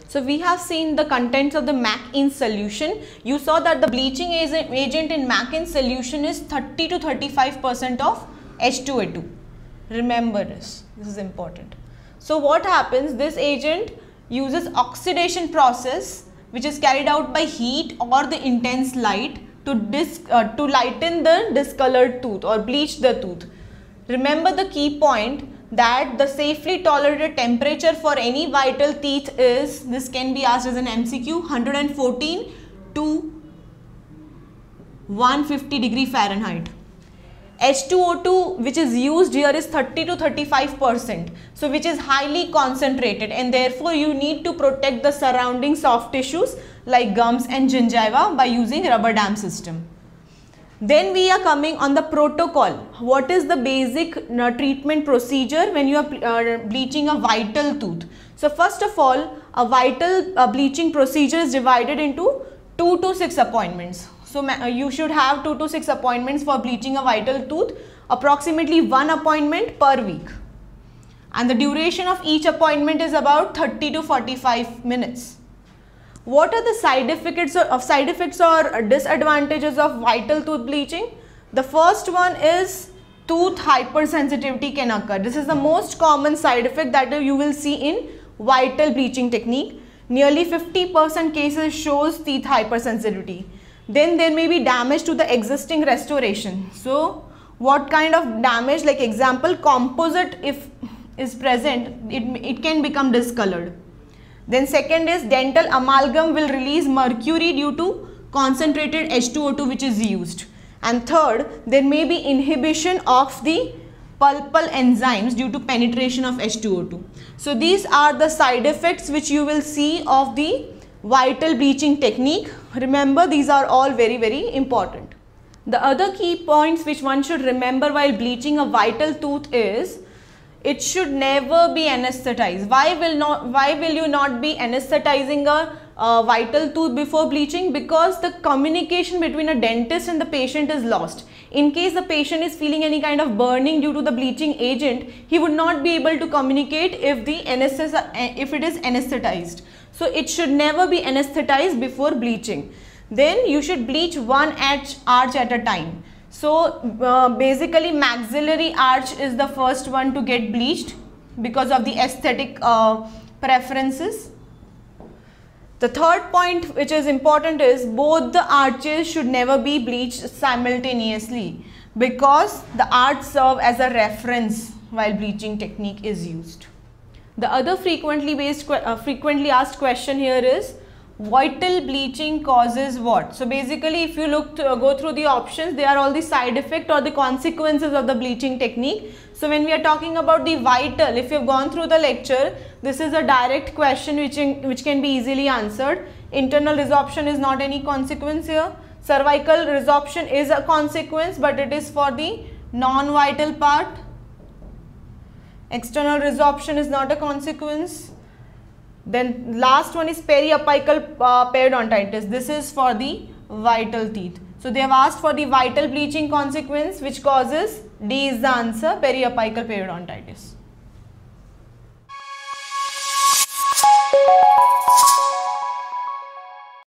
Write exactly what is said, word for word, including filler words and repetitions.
So we have seen the contents of the M A C in solution. You saw that the bleaching agent in M A C in solution is thirty to thirty-five percent of H two A two. Remember this, this is important. So what happens, this agent uses oxidation process which is carried out by heat or the intense light to, dis, uh, to lighten the discolored tooth or bleach the tooth. Remember the key point that the safely tolerated temperature for any vital teeth is, this can be asked as an M C Q, one hundred fourteen to one hundred fifty degree Fahrenheit. H two O two which is used here is thirty to thirty-five percent, so which is highly concentrated, and therefore you need to protect the surrounding soft tissues like gums and gingiva by using rubber dam system. Then we are coming on the protocol. What is the basic uh, treatment procedure when you are uh, bleaching a vital tooth? So first of all, a vital uh, bleaching procedure is divided into two to six appointments. So uh, you should have two to six appointments for bleaching a vital tooth, approximately one appointment per week. And the duration of each appointment is about thirty to forty-five minutes. What are the side effects or, of side effects or disadvantages of vital tooth bleaching? The first one is tooth hypersensitivity can occur. This is the most common side effect that you will see in vital bleaching technique. Nearly fifty percent cases shows teeth hypersensitivity. Then there may be damage to the existing restoration. So what kind of damage, like example, composite if is present, it, it can become discolored. Then second is dental amalgam will release mercury due to concentrated H two O two which is used. And third, there may be inhibition of the pulpal enzymes due to penetration of H two O two. So these are the side effects which you will see of the vital bleaching technique. Remember, these are all very very important. The other key points which one should remember while bleaching a vital tooth is it should never be anesthetized. Why will not? Why will you not be anesthetizing a uh, vital tooth before bleaching? Because the communication between a dentist and the patient is lost. In case the patient is feeling any kind of burning due to the bleaching agent, he would not be able to communicate if the anesthesia, if it is anesthetized. So it should never be anesthetized before bleaching. Then you should bleach one arch, arch at a time. So uh, basically maxillary arch is the first one to get bleached because of the aesthetic uh, preferences. The third point which is important is both the arches should never be bleached simultaneously because the arch serve as a reference while bleaching technique is used. The other frequently based uh, frequently asked question here is vital bleaching causes what? So basically if you look to, uh, go through the options, they are all the side effect or the consequences of the bleaching technique. So when we are talking about the vital, if you have gone through the lecture, this is a direct question which, in, which can be easily answered. Internal resorption is not any consequence here. Cervical resorption is a consequence, but it is for the non-vital part. External resorption is not a consequence. Then last one is periapical uh, periodontitis. This is for the vital teeth. So they have asked for the vital bleaching consequence, which causes D is the answer, periapical periodontitis.